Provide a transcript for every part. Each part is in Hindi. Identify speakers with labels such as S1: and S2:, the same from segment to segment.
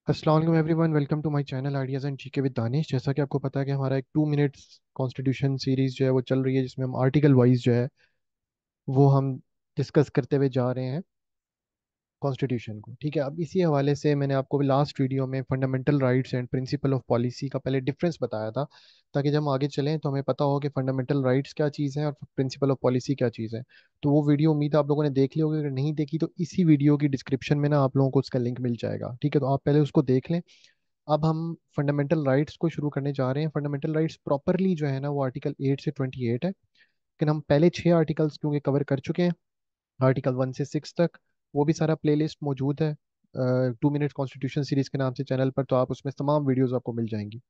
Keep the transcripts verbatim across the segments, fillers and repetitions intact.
S1: अस्सलाम वालेकुम everyone, welcome to my channel ideas and GK with Danish. जैसा कि आपको पता है कि हमारा एक टू मिनट्स कॉन्स्टिट्यूशन सीरीज जो है वो चल रही है, जिसमें हम आर्टिकल वाइज जो है वो हम डिस्कस करते हुए जा रहे हैं कॉन्स्टिट्यूशन को। ठीक है, अब इसी हवाले से मैंने आपको लास्ट वीडियो में fundamental rights and principle of policy का पहले डिफरेंस बताया था, ताकि जब हम आगे चलें तो हमें पता हो कि फंडामेंटल राइट्स क्या चीज़ है और प्रिंसिपल ऑफ पॉलिसी क्या चीज़ है। तो वो वीडियो उम्मीद है आप लोगों ने देख ली होगी। अगर नहीं देखी तो इसी वीडियो की डिस्क्रिप्शन में ना आप लोगों को उसका लिंक मिल जाएगा। ठीक है, तो आप पहले उसको देख लें। अब हम फंडामेंटल राइट्स को शुरू करने जा रहे हैं। फंडामेंटल राइट्स प्रॉपरली जो है ना वो आर्टिकल एट से ट्वेंटी एट है, लेकिन हम पहले छह आर्टिकल्स क्योंकि कवर कर चुके हैं, आर्टिकल वन से सिक्स तक। वो भी सारा प्लेलिस्ट मौजूद है टू मिनट कॉन्स्टिट्यूशन सीरीज के नाम से चैनल पर, तो आप उसमें तमाम वीडियोस आपको मिल जाएंगी।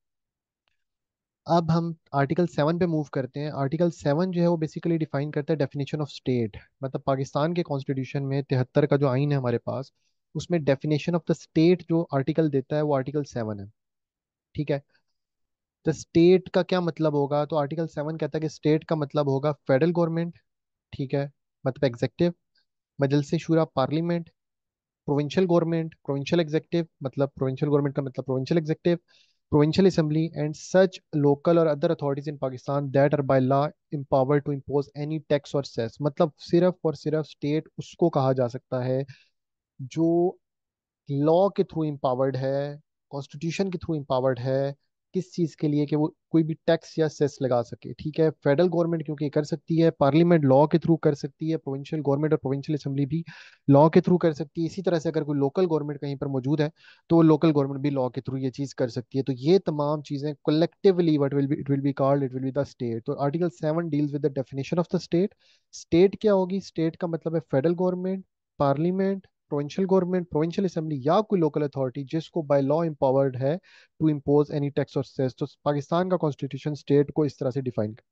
S1: अब हम आर्टिकल सेवन पे मूव करते हैं। आर्टिकल सेवन जो है वो बेसिकली डिफाइन करता है डेफिनेशन ऑफ स्टेट। मतलब पाकिस्तान के कॉन्स्टिट्यूशन में तिहत्तर का जो आइन है हमारे पास, उसमें डेफिनेशन ऑफ द स्टेट जो आर्टिकल देता है वो आर्टिकल सेवन है। ठीक है, तो स्टेट का क्या मतलब होगा? तो आर्टिकल सेवन कहता है कि स्टेट का मतलब होगा फेडरल गवर्नमेंट। ठीक है, मतलब executive, Majlis Shura parliament, provincial government, provincial executive मतलब प्रोविंशियल गवर्नमेंट का मतलब provincial executive, provincial assembly and such local और other authorities in Pakistan that are by law empowered to impose any tax और सेस। मतलब सिर्फ और सिर्फ स्टेट उसको कहा जा सकता है जो लॉ के थ्रू इम्पावर्ड है, कॉन्स्टिट्यूशन के थ्रू इम्पावर्ड है। किस चीज के लिए? कि वो कोई भी टैक्स या सेस लगा सके। ठीक है, फेडरल गवर्नमेंट क्योंकि ये कर सकती है, पार्लियामेंट लॉ के थ्रू कर सकती है, प्रोविंशियल गवर्नमेंट और प्रोविंशियल असेंबली भी लॉ के थ्रू कर सकती है। इसी तरह से अगर कोई लोकल गवर्नमेंट कहीं पर मौजूद है तो वो लोकल गवर्नमेंट भी लॉ के थ्रू ये चीज कर सकती है। तो ये तमाम चीजें collectively what will be it will be called it will be the state. तो article seven deals with the definition of the state. State क्या होगी? स्टेट का मतलब है federal government, parliament, provincial government, provincial assembly या कोई लोकल अथॉरिटी जिसको बाय लॉ एम्पावर्ड है टू इम्पोज एनी टैक्स और सेस। तो पाकिस्तान का कॉन्स्टिट्यूशन स्टेट को इस तरह से डिफाइन कर।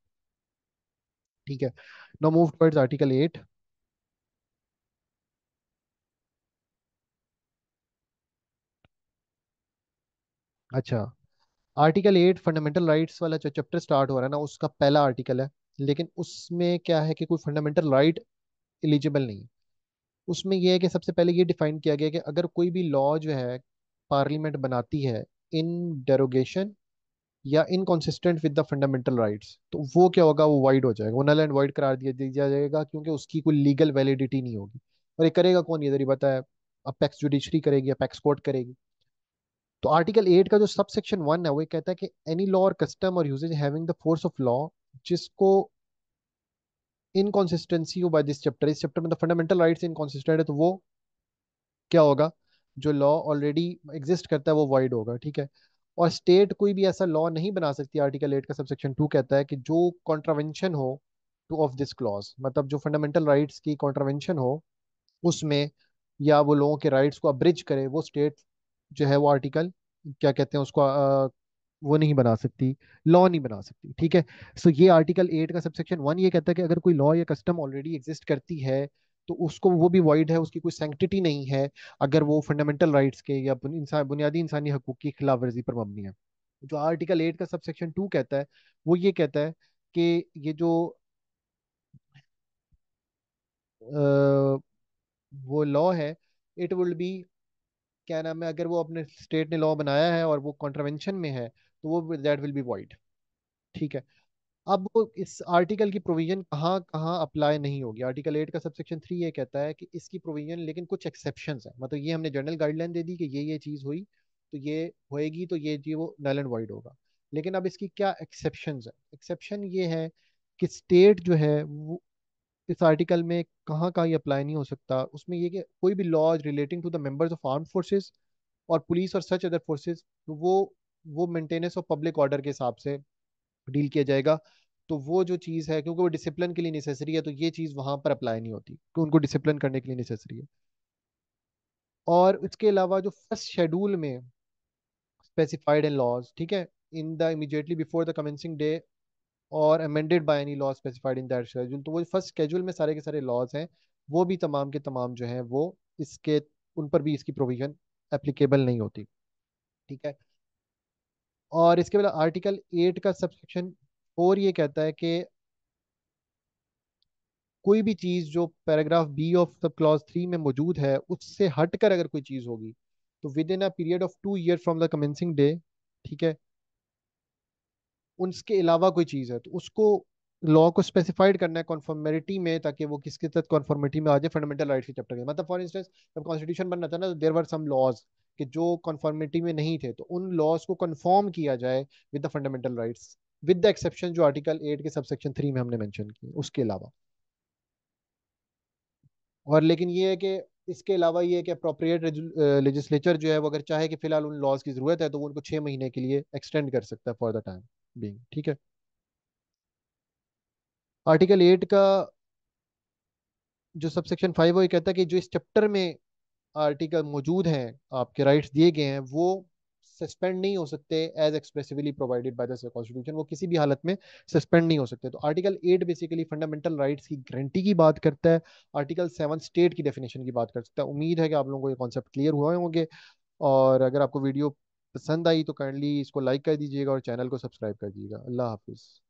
S1: ठीक है, now move towards article eight. अच्छा, आर्टिकल एट फंडामेंटल राइट्स वाला जो चैप्टर स्टार्ट हो रहा है ना, उसका पहला आर्टिकल है। लेकिन उसमें क्या है कि कोई फंडामेंटल राइट एलिजिबल नहीं है। उसमें यह है कि सबसे पहले ये डिफाइन किया गया कि अगर कोई भी लॉ जो है पार्लियामेंट बनाती है इन डेरोगेशन या inconsistent with the fundamental rights, तो वो क्या होगा? वो वाइड हो जाएगा, वो नल एंड वाइड करार दिया दिया जाएगा, क्योंकि उसकी कोई लीगल वैलिडिटी नहीं होगी। और ये करेगा कौन? ये जरिए बताया, अपेक्स जुडिशरी करेगी, अपेक्स कोर्ट करेगी। तो आर्टिकल एट का जो सब सेक्शन वन है वो ये कहता है कि एनी लॉ और कस्टम और usages having the force of law जिसको इनकॉन्सिस्टेंसी हो बाय दिस चैप्टर, इस चैप्टर में द फंडामेंटल राइट्स इनकॉन्सिस्टेंट है, तो वो क्या होगा? जो लॉ ऑलरेडी एग्जिस्ट करता है वो वाइड होगा। ठीक है, और स्टेट कोई भी ऐसा लॉ नहीं बना सकती, आर्टिकल एट का सबसेक्शन टू कहता है, कि जो कॉन्ट्रावेंशन हो टू ऑफ दिस क्लॉज। मतलब जो फंडामेंटल राइट्स की कॉन्ट्रावेंशन हो उसमें, या वो लोगों के राइट्स को अब्रिज करे, वो स्टेट जो है वो आर्टिकल क्या कहते हैं उसको, अ, वो नहीं बना सकती, लॉ नहीं बना सकती। ठीक है, सो ये आर्टिकल एट का सबसेक्शन वन ये कहता है कि अगर कोई लॉ या कस्टम ऑलरेडी एग्जिस्ट करती है तो उसको, वो भी वाइड है, उसकी कोई सैंक्टिटी नहीं है अगर वो फंडामेंटल राइट्स के या बुन- इंसान बुनियादी इंसानी हकूक की खिलाफ वर्जी पर मबनी है। जो आर्टिकल एट का सबसेक्शन टू कहता है वो ये कहता है कि ये जो अ, वो लॉ है, इट विल बी, क्या नाम है, अगर वो अपने स्टेट ने लॉ बनाया है और वो कॉन्ट्रवेंशन में है तो वो दैट विल बी वॉइड। ठीक है, अब वो इस आर्टिकल की प्रोविजन कहाँ कहाँ अप्लाई नहीं होगी? आर्टिकल एट का सबसेक्शन थ्री ये कहता है कि इसकी प्रोविजन, लेकिन कुछ एक्सेप्शंस है। मतलब ये हमने जनरल गाइडलाइन दे दी कि ये ये चीज़ हुई तो ये होएगी, तो ये जी वो नल एंड वाइड होगा। लेकिन अब इसकी क्या एक्सेप्शंस है? एक्सेप्शन ये है कि स्टेट जो है वो इस आर्टिकल में कहाँ कहाँ ये अप्लाई नहीं हो सकता। उसमें ये कि कोई भी laws relating to the members of armed forces और पुलिस और सच अदर फोर्सेस, तो वो वो मेंटेनेंस ऑफ पब्लिक ऑर्डर के हिसाब से डील किया जाएगा। तो वो जो चीज़ है, क्योंकि वो डिसिप्लिन के लिए नेसेसरी है, तो ये चीज़ वहां पर अप्लाई नहीं होती कि उनको डिसिप्लिन करने के लिए नेसेसरी है। और इसके अलावा जो फर्स्ट शेड्यूल में स्पेसिफाइड इन लॉज, ठीक है, in the immediately before the commencing day और amended by any law specified in that schedule, तो वो फर्स्ट शेड्यूल में सारे के सारे लॉज हैं, वो भी तमाम के तमाम जो हैं वो इसके, उन पर भी इसकी प्रोविजन एप्लीकेबल नहीं होती। ठीक है, और इसके बाद आर्टिकल एट का सबसेक्शन फोर ये कहता है कि कोई भी चीज जो paragraph B of sub clause three में मौजूद है उससे हटकर अगर कोई चीज होगी तो within a period of two year from the commencing day, ठीक है, उसके अलावा कोई चीज़ है तो उसको लॉ को स्पेसिफाइड करना है कॉन्फॉर्मेलिटी में, ताकि वो किसके तहत कॉन्फॉर्मिटी में आ जाए, फंडामेंटल राइट्स के चैप्टर के। मतलब फॉर इंस्टेंस जब कॉन्स्टिट्यूशन बनना था ना, तो देयर वर सम लॉज कि जो कॉन्फॉर्मिटी में नहीं थे, तो उन लॉज को कन्फॉर्म किया जाए with the fundamental rights, with the exception जो आर्टिकल एट के सबसेक्शन थ्री में हमने मेंशन की, उसके अलावा। और लेकिन ये है कि इसके अलावा ये है कि अप्रोप्रिएट लेजिस्लेचर जो है वो अगर चाहे कि फिलहाल उन लॉज की जरूरत है, तो वो उनको छह महीने के लिए एक्सटेंड कर सकता है फॉर द टाइम बीइंग, ठीक है। आर्टिकल एट का जो सबसेक्शन फाइव वो ये कहता है कि जो इस चैप्टर में आर्टिकल मौजूद हैं, आपके राइट्स दिए गए हैं, वो सस्पेंड नहीं हो सकते as expressively provided by the constitution, वो किसी भी हालत में सस्पेंड नहीं हो सकते। तो article eight basically fundamental rights की गारंटी की बात करता है। आर्टिकल सेवन स्टेट की डेफिनेशन की बात कर सकता है। उम्मीद है कि आप लोगों को ये कॉन्सेप्ट क्लियर हुए होंगे, और अगर आपको वीडियो पसंद आई तो काइंडली इसको लाइक कर दीजिएगा और चैनल को सब्सक्राइब कर दीजिएगा। अल्लाह हाफिज़।